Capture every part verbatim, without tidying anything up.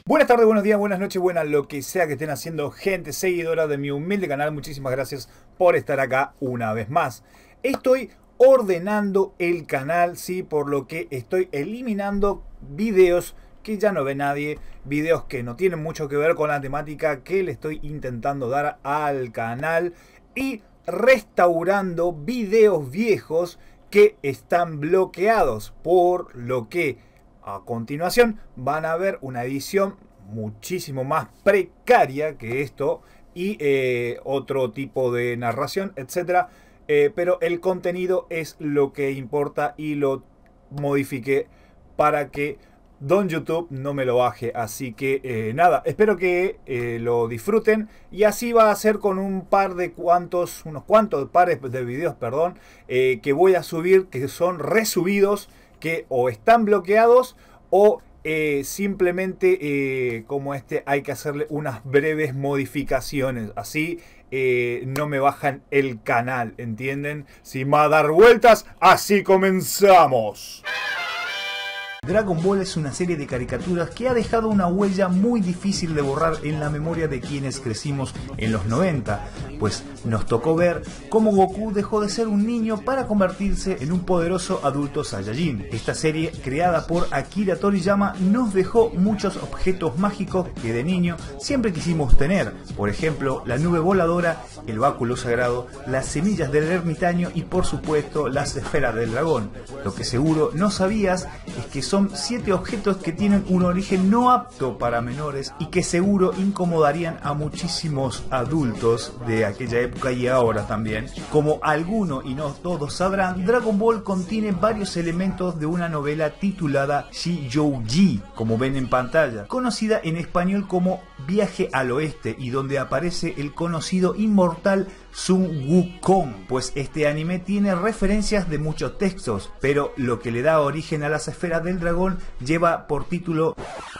Buenas tardes, buenos días, buenas noches, buenas lo que sea que estén haciendo, gente seguidora de mi humilde canal. Muchísimas gracias por estar acá una vez más. Estoy ordenando el canal, sí, por lo que estoy eliminando videos que ya no ve nadie, videos que no tienen mucho que ver con la temática que le estoy intentando dar al canal, y restaurando videos viejos que están bloqueados, por lo que a continuación van a ver una edición muchísimo más precaria que esto y eh, otro tipo de narración, etcétera. Eh, pero el contenido es lo que importa y lo modifiqué para que Don YouTube no me lo baje. Así que eh, nada, espero que eh, lo disfruten, y así va a ser con un par de cuantos, unos cuantos pares de videos, perdón, eh, que voy a subir, que son resubidos, que o están bloqueados o eh, simplemente eh, como este hay que hacerle unas breves modificaciones. Así eh, no me bajan el canal, ¿entienden? Sin más dar vueltas, así comenzamos. Dragon Ball es una serie de caricaturas que ha dejado una huella muy difícil de borrar en la memoria de quienes crecimos en los noventa, pues nos tocó ver cómo Goku dejó de ser un niño para convertirse en un poderoso adulto Saiyajin. Esta serie, creada por Akira Toriyama, nos dejó muchos objetos mágicos que de niño siempre quisimos tener, por ejemplo la nube voladora, el báculo sagrado, las semillas del ermitaño y por supuesto las esferas del dragón. Lo que seguro no sabías es que son Son siete objetos que tienen un origen no apto para menores y que seguro incomodarían a muchísimos adultos de aquella época y ahora también. Como alguno y no todos sabrán, Dragon Ball contiene varios elementos de una novela titulada Shijouji, como ven en pantalla, conocida en español como Viaje al Oeste, y donde aparece el conocido inmortal Sun Wukong, pues este anime tiene referencias de muchos textos, pero lo que le da origen a las esferas del dragón lleva por título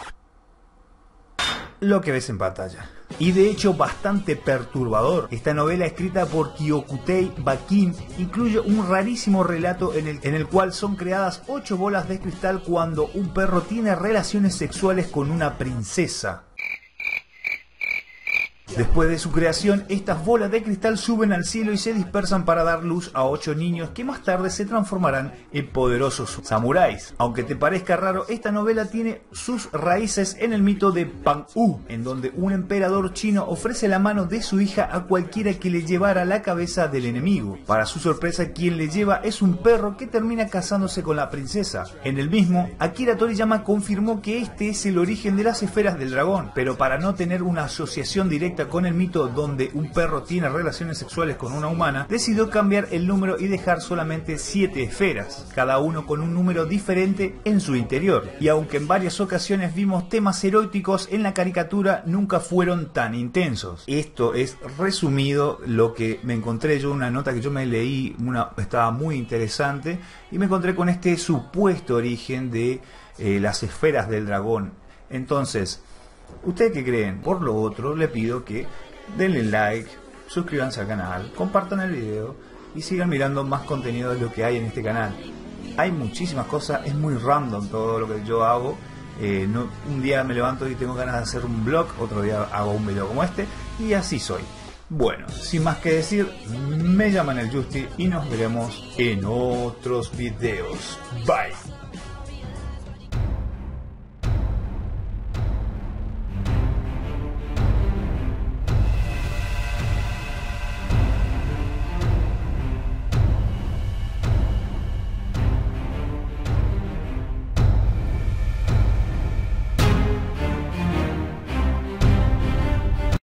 lo que ves en pantalla. Y de hecho bastante perturbador. Esta novela, escrita por Kyokutei Bakin, incluye un rarísimo relato en el, en el cual son creadas ocho bolas de cristal cuando un perro tiene relaciones sexuales con una princesa. Después de su creación, estas bolas de cristal suben al cielo y se dispersan para dar luz a ocho niños que más tarde se transformarán en poderosos samuráis. Aunque te parezca raro, esta novela tiene sus raíces en el mito de Pan-U, en donde un emperador chino ofrece la mano de su hija a cualquiera que le llevara la cabeza del enemigo. Para su sorpresa, quien le lleva es un perro que termina casándose con la princesa. En el mismo, Akira Toriyama confirmó que este es el origen de las esferas del dragón, pero para no tener una asociación directa con el mito donde un perro tiene relaciones sexuales con una humana, decidió cambiar el número y dejar solamente siete esferas, cada uno con un número diferente en su interior. Y aunque en varias ocasiones vimos temas eróticos en la caricatura, nunca fueron tan intensos. Esto es resumido lo que me encontré yo, una nota que yo me leí, una, estaba muy interesante, y me encontré con este supuesto origen de eh, las esferas del dragón. Entonces, ¿ustedes qué creen? Por lo otro, le pido que denle like, suscríbanse al canal, compartan el video y sigan mirando más contenido de lo que hay en este canal. Hay muchísimas cosas, es muy random todo lo que yo hago. Eh, no, un día me levanto y tengo ganas de hacer un vlog, otro día hago un video como este, y así soy. Bueno, sin más que decir, me llaman el Justi y nos veremos en otros videos. Bye.